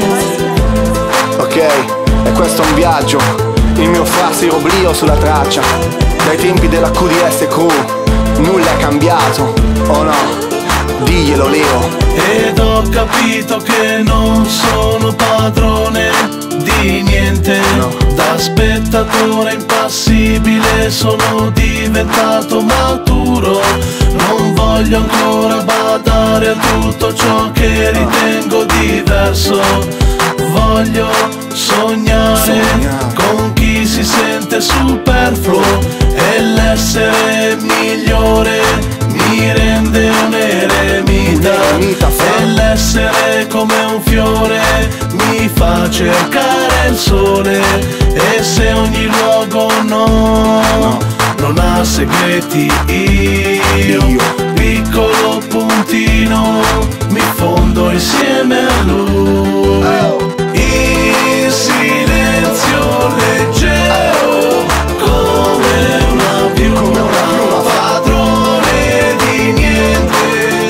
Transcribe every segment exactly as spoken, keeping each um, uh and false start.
Ok, e questo è un viaggio, il mio farsi oblio sulla traccia. Dai tempi della Q D S Crew nulla è cambiato, oh no? Diglielo Leo. Ed ho capito che non sono padrone di niente, no. Da spettatore impassibile sono diventato maturo. Non voglio ancora badare a tutto ciò che ritengo diverso. Voglio sognare, sognare con chi si sente superfluo, e l'essere migliore mi rende un eremita, e l'essere come un fiore mi fa cercare il sole. E se ogni luogo no, non ha segreti, io, piccolo puntino, mi fondo insieme a lui. In silenzio leggero come una piuma, padrone di niente.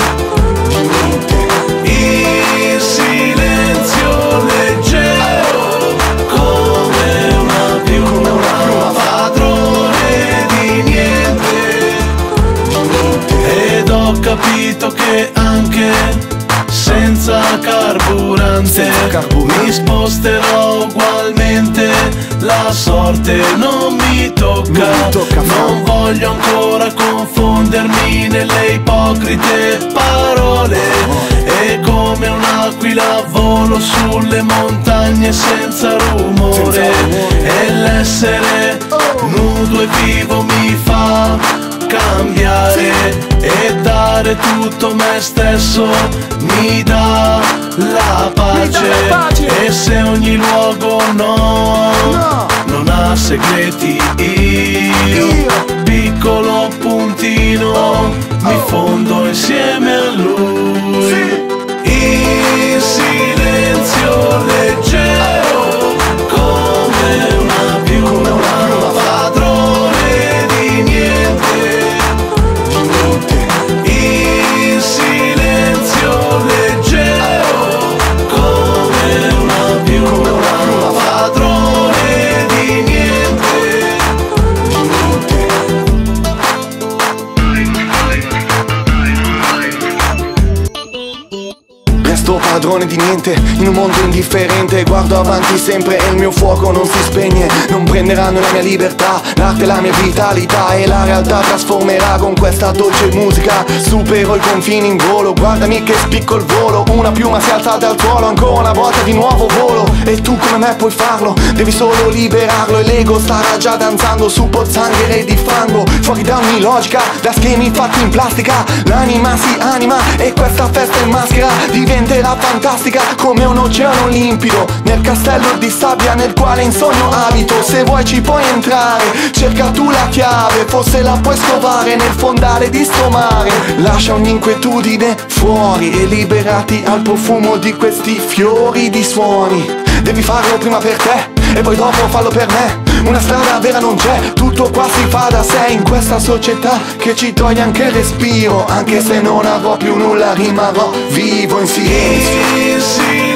In silenzio leggero come una piuma, padrone di niente. Ed ho capito che anche senza carburante mi sposterò ugualmente, la sorte non mi tocca. Non voglio ancora confondermi nelle ipocrite parole, e come un'aquila volo sulle montagne senza rumore, e l'essere nudo e vivo mi fa cambiare, e dare tutto me stesso mi dà la pace. E se ogni luogo no, no. non ha segreti, io, piccolo puntino, oh, mi oh. fondo insieme a lui. Sì. In silenzio leggero come una piuma, padrone di niente. In silenzio leggero come una piuma, padrone di niente. Resto padrone di niente, in un mondo indifferente. Guardo avanti sempre e il mio fuoco non si spegne. Non prenderanno la mia libertà, l'arte la mia vitalità, e la realtà trasformerà con questa dolce musica. Supero i confini in volo, guardami che spicco il volo. Una piuma si alza dal suolo, ancora una volta di nuovo volo. E tu come me puoi farlo, devi solo liberarlo. E l'ego starà già danzando su pozzanghere di fango, fuori da ogni logica, da schemi fatti in plastica. L'anima si anima e questa festa in maschera diventerà fantastica come un oceano limpido, nel castello di sabbia nel quale in sogno abito. Se vuoi ci puoi entrare, cerca tu la chiave, forse la puoi scovare nel fondale di sto mare. Lascia ogni inquietudine fuori e liberati al profumo di questi fiori di suoni. Devi farlo prima per te e poi dopo fallo per me. Una strada vera non c'è, tutto qua si fa da sé, in questa società che ci toglie anche il respiro. Anche se non avrò più nulla rimarrò vivo in silenzio.